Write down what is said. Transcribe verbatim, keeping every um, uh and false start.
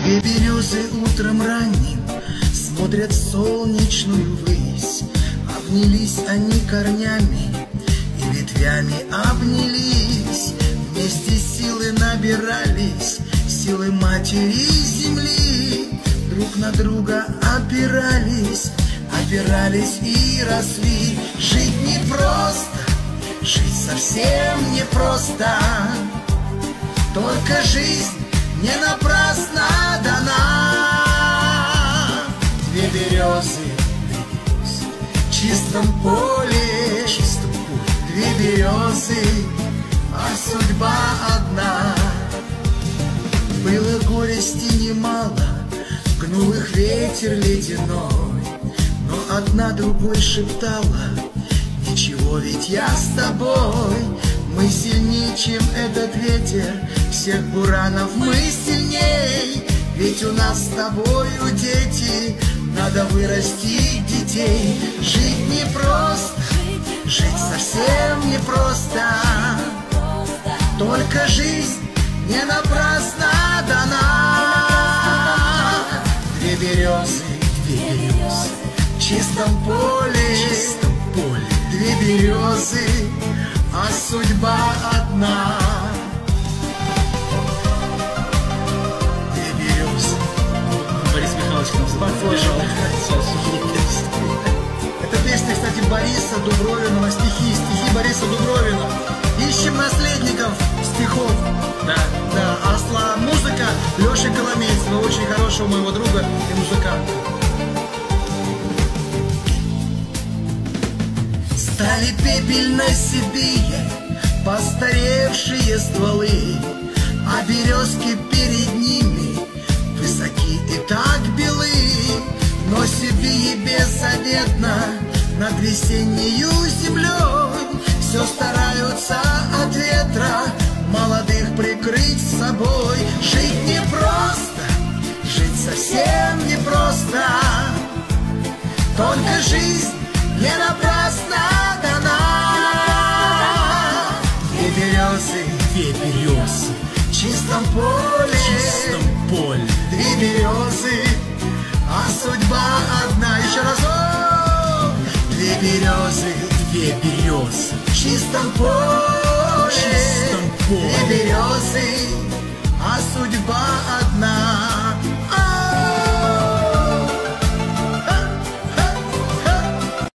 Две березы утром ранним смотрят в солнечную высь. Обнялись они корнями и ветвями обнялись. Вместе силы набирались, силы матери земли. Друг на друга опирались, опирались и росли. Жить непросто, жить совсем непросто. Только жизнь не напрасно дана. Две березы в чистом поле, чистом поле. Две березы, а судьба одна. Было горести немало, гнул их ветер ледяной, но одна другой шептала: ничего, ведь я с тобой. Мы сильнее, чем этот ветер, всех буранов мы сильней. Ведь у нас с тобою дети, надо вырастить детей. Жить непросто, жить совсем непросто. Только жизнь не напрасно дана. Две березы, две березы в чистом поле, чистом поле. Две березы, а судьба одна. Две березы. Борис Михайлович к нам подбежал. Это песня, кстати, Бориса Дубровина, стихи, стихи Бориса Дубровина. Ищем наследников стихов. Да. Да, а сла музыка Леши Коломейцева, очень хорошего моего друга и музыканта. Стали пепельно-седые постаревшие стволы, а березки перед ними высоки и так белы. Но седые беззаветно над весеннею землей все стараются от ветра молодых прикрыть собой. Жить непросто, жить совсем непросто. Только жизнь не напрасно дана. Две березы, Две березы в чистом поле, в чистом поле. Две березы, а судьба одна. Еще разок. Две березы, Две березы в чистом поле, в чистом поле. Две березы, а судьба одна.